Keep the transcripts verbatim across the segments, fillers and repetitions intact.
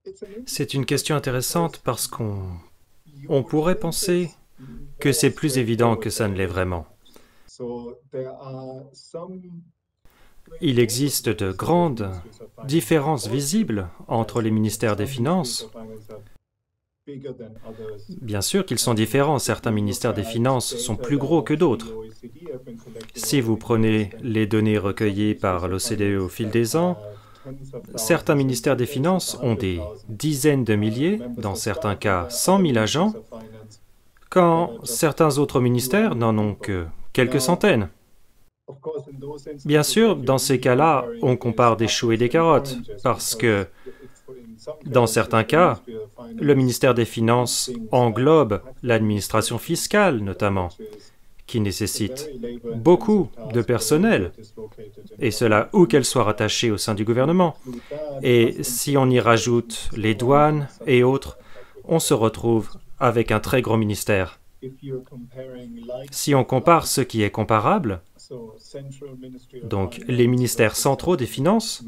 C'est une question intéressante parce qu'on on pourrait penser que c'est plus évident que ça ne l'est vraiment. Il existe de grandes différences visibles entre les ministères des Finances. Bien sûr qu'ils sont différents, certains ministères des Finances sont plus gros que d'autres. Si vous prenez les données recueillies par l'O C D E au fil des ans, certains ministères des Finances ont des dizaines de milliers, dans certains cas cent mille agents, quand certains autres ministères n'en ont que quelques centaines. Bien sûr, dans ces cas-là, on compare des choux et des carottes, parce que, dans certains cas, le ministère des Finances englobe l'administration fiscale, notamment, qui nécessite beaucoup de personnel, et cela où qu'elle soit rattachée au sein du gouvernement. Et si on y rajoute les douanes et autres, on se retrouve avec un très gros ministère. Si on compare ce qui est comparable, donc les ministères centraux des Finances,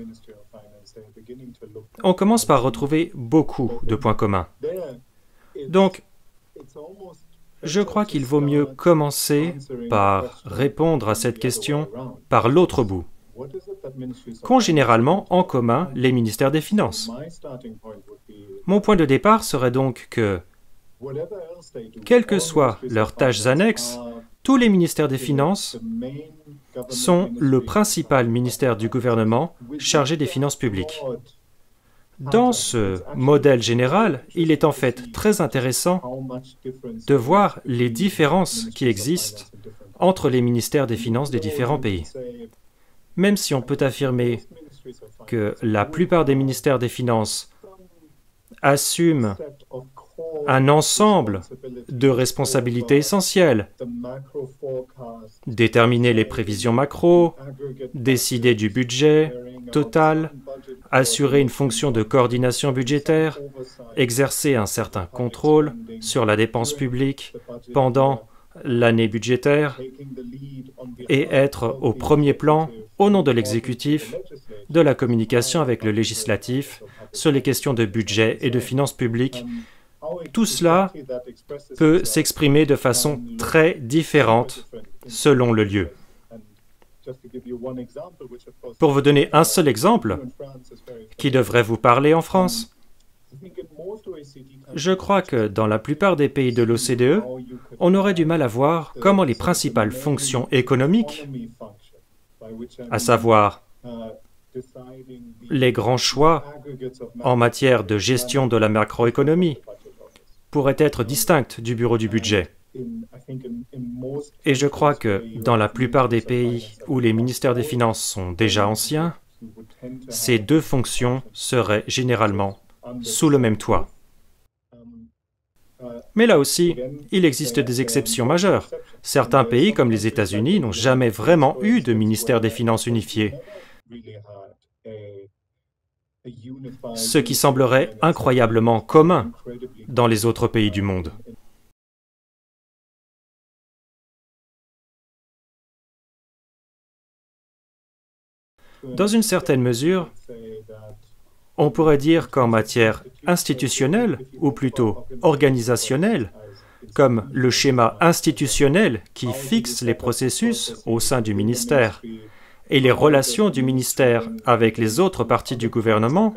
on commence par retrouver beaucoup de points communs. Donc, je crois qu'il vaut mieux commencer par répondre à cette question par l'autre bout. Qu'ont généralement en commun les ministères des Finances? Mon point de départ serait donc que, quelles que soient leurs tâches annexes, tous les ministères des Finances sont le principal ministère du gouvernement chargé des finances publiques. Dans ce modèle général, il est en fait très intéressant de voir les différences qui existent entre les ministères des Finances des différents pays. Même si on peut affirmer que la plupart des ministères des Finances assument un ensemble de responsabilités essentielles, déterminer les prévisions macro, décider du budget total, assurer une fonction de coordination budgétaire, exercer un certain contrôle sur la dépense publique pendant l'année budgétaire et être au premier plan, au nom de l'exécutif, de la communication avec le législatif sur les questions de budget et de finances publiques. Tout cela peut s'exprimer de façon très différente selon le lieu. Pour vous donner un seul exemple qui devrait vous parler en France, je crois que dans la plupart des pays de l'O C D E, on aurait du mal à voir comment les principales fonctions économiques, à savoir les grands choix en matière de gestion de la macroéconomie, pourraient être distinctes du bureau du budget. Et je crois que dans la plupart des pays où les ministères des Finances sont déjà anciens, ces deux fonctions seraient généralement sous le même toit. Mais là aussi, il existe des exceptions majeures. Certains pays, comme les États-Unis, n'ont jamais vraiment eu de ministère des Finances unifié, ce qui semblerait incroyablement commun dans les autres pays du monde. Dans une certaine mesure, on pourrait dire qu'en matière institutionnelle, ou plutôt organisationnelle, comme le schéma institutionnel qui fixe les processus au sein du ministère et les relations du ministère avec les autres parties du gouvernement,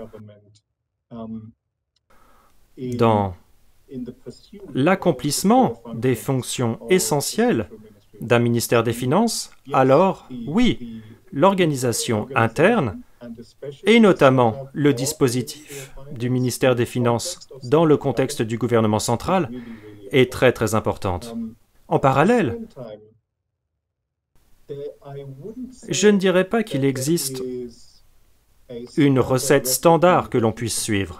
dans l'accomplissement des fonctions essentielles d'un ministère des Finances, alors oui, l'organisation interne, et notamment le dispositif du ministère des Finances dans le contexte du gouvernement central, est très très importante. En parallèle, je ne dirais pas qu'il existe une recette standard que l'on puisse suivre.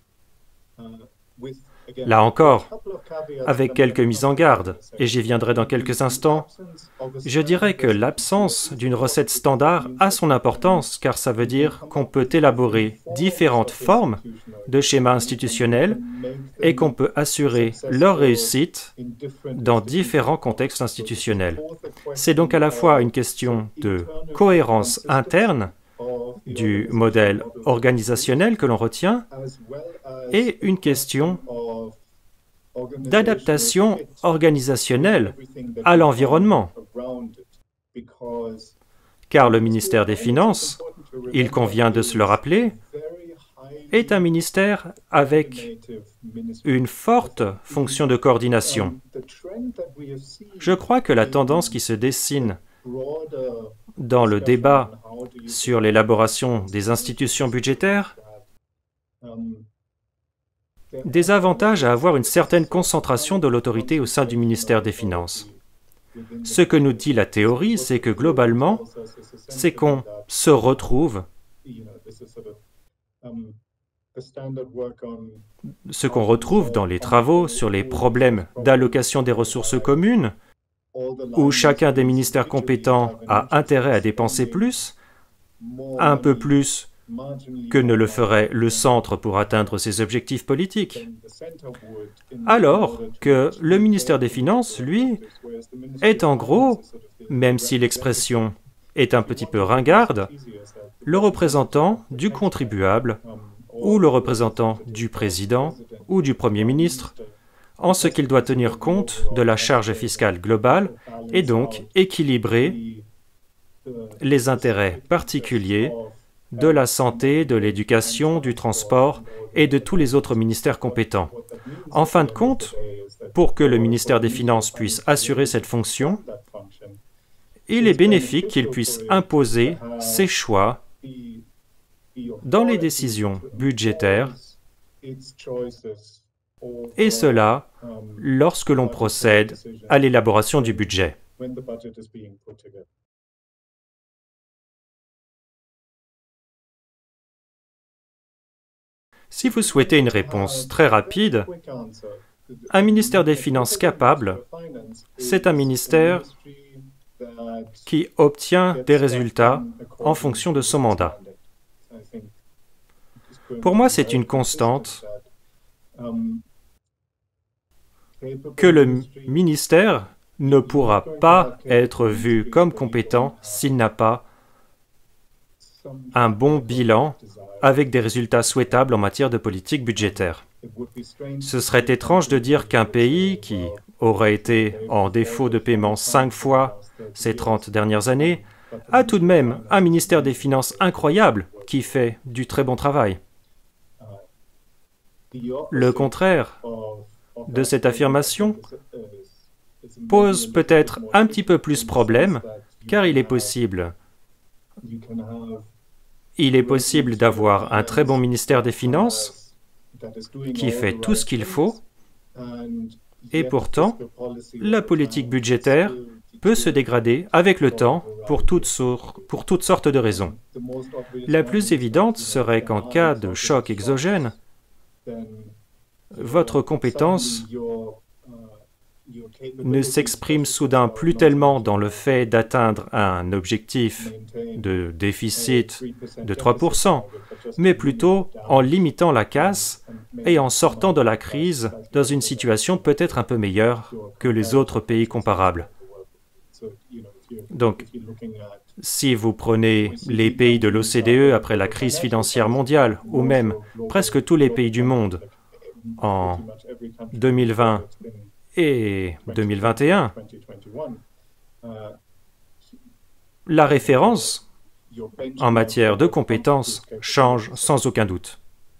Là encore, avec quelques mises en garde, et j'y viendrai dans quelques instants, je dirais que l'absence d'une recette standard a son importance, car ça veut dire qu'on peut élaborer différentes formes de schémas institutionnels et qu'on peut assurer leur réussite dans différents contextes institutionnels. C'est donc à la fois une question de cohérence interne du modèle organisationnel que l'on retient, et une question d'adaptation organisationnelle à l'environnement. Car le ministère des Finances, il convient de se le rappeler, est un ministère avec une forte fonction de coordination. Je crois que la tendance qui se dessine dans le débat sur l'élaboration des institutions budgétaires, des avantages à avoir une certaine concentration de l'autorité au sein du ministère des Finances. Ce que nous dit la théorie, c'est que globalement, c'est qu'on se retrouve, ce qu'on retrouve dans les travaux sur les problèmes d'allocation des ressources communes, où chacun des ministères compétents a intérêt à dépenser plus, un peu plus que ne le ferait le centre pour atteindre ses objectifs politiques. Alors que le ministère des Finances, lui, est en gros, même si l'expression est un petit peu ringarde, le représentant du contribuable ou le représentant du président ou du Premier ministre, en ce qu'il doit tenir compte de la charge fiscale globale et donc équilibrer les intérêts particuliers de la santé, de l'éducation, du transport et de tous les autres ministères compétents. En fin de compte, pour que le ministère des Finances puisse assurer cette fonction, il est bénéfique qu'il puisse imposer ses choix dans les décisions budgétaires, et cela lorsque l'on procède à l'élaboration du budget. Si vous souhaitez une réponse très rapide, un ministère des Finances capable, c'est un ministère qui obtient des résultats en fonction de son mandat. Pour moi, c'est une constante que le ministère ne pourra pas être vu comme compétent s'il n'a pas un bon bilan avec des résultats souhaitables en matière de politique budgétaire. Ce serait étrange de dire qu'un pays qui aurait été en défaut de paiement cinq fois ces trente dernières années a tout de même un ministère des Finances incroyable qui fait du très bon travail. Le contraire de cette affirmation pose peut-être un petit peu plus problème, car il est possible Il est possible d'avoir un très bon ministère des Finances qui fait tout ce qu'il faut, et pourtant, la politique budgétaire peut se dégrader avec le temps pour toutes, sour- pour toutes sortes de raisons. La plus évidente serait qu'en cas de choc exogène, votre compétence ne s'exprime soudain plus tellement dans le fait d'atteindre un objectif de déficit de trois pour cent, mais plutôt en limitant la casse et en sortant de la crise dans une situation peut-être un peu meilleure que les autres pays comparables. Donc, si vous prenez les pays de l'O C D E après la crise financière mondiale, ou même presque tous les pays du monde en deux mille vingt et deux mille vingt et un, la référence en matière de compétences change sans aucun doute.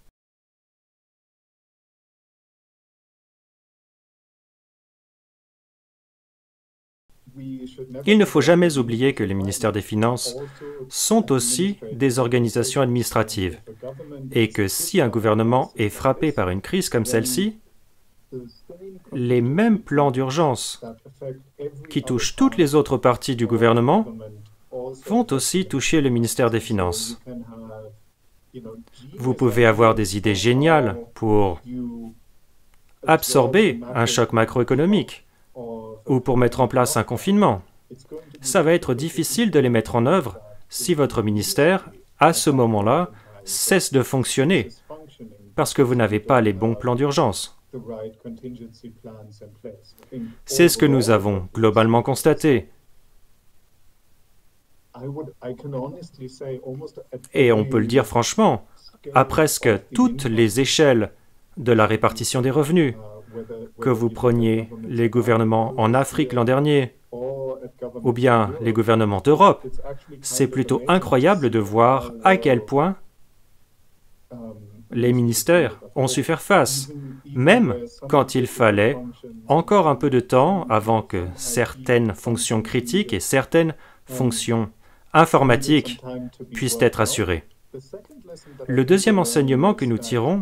Il ne faut jamais oublier que les ministères des Finances sont aussi des organisations administratives et que si un gouvernement est frappé par une crise comme celle-ci, les mêmes plans d'urgence qui touchent toutes les autres parties du gouvernement vont aussi toucher le ministère des Finances. Vous pouvez avoir des idées géniales pour absorber un choc macroéconomique ou pour mettre en place un confinement. Ça va être difficile de les mettre en œuvre si votre ministère, à ce moment-là, cesse de fonctionner parce que vous n'avez pas les bons plans d'urgence. C'est ce que nous avons globalement constaté. Et on peut le dire franchement, à presque toutes les échelles de la répartition des revenus. Que vous preniez les gouvernements en Afrique l'an dernier, ou bien les gouvernements d'Europe, c'est plutôt incroyable de voir à quel point les ministères ont su faire face, même quand il fallait encore un peu de temps avant que certaines fonctions critiques et certaines fonctions informatiques puissent être assurées. Le deuxième enseignement que nous tirons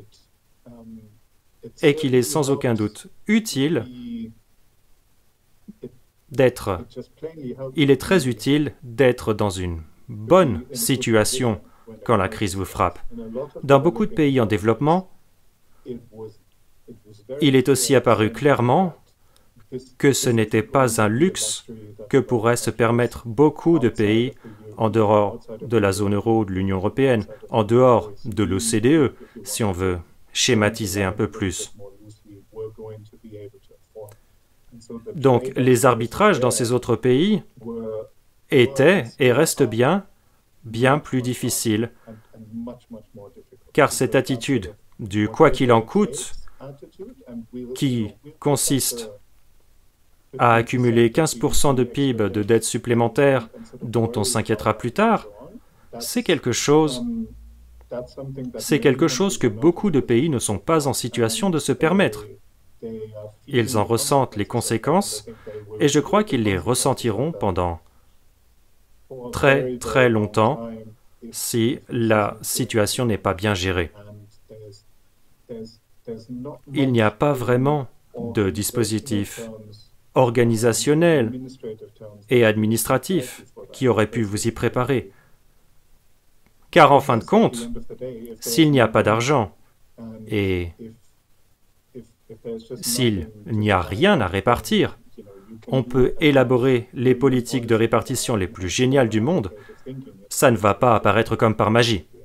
est qu'il est sans aucun doute utile d'être, il est très utile d'être dans une bonne situation quand la crise vous frappe. Dans beaucoup de pays en développement, il est aussi apparu clairement que ce n'était pas un luxe que pourraient se permettre beaucoup de pays en dehors de la zone euro, de l'Union européenne, en dehors de l'O C D E, si on veut schématiser un peu plus. Donc, les arbitrages dans ces autres pays étaient et restent bien, bien plus difficiles, car cette attitude du « quoi qu'il en coûte » qui consiste à accumuler quinze pour cent de P I B de dettes supplémentaires dont on s'inquiétera plus tard, c'est quelque chose, c'est quelque chose que beaucoup de pays ne sont pas en situation de se permettre. Ils en ressentent les conséquences et je crois qu'ils les ressentiront pendant très très longtemps si la situation n'est pas bien gérée. Il n'y a pas vraiment de dispositif organisationnel et administratif qui aurait pu vous y préparer. Car en fin de compte, s'il n'y a pas d'argent et s'il n'y a rien à répartir, on peut élaborer les politiques de répartition les plus géniales du monde, ça ne va pas apparaître comme par magie.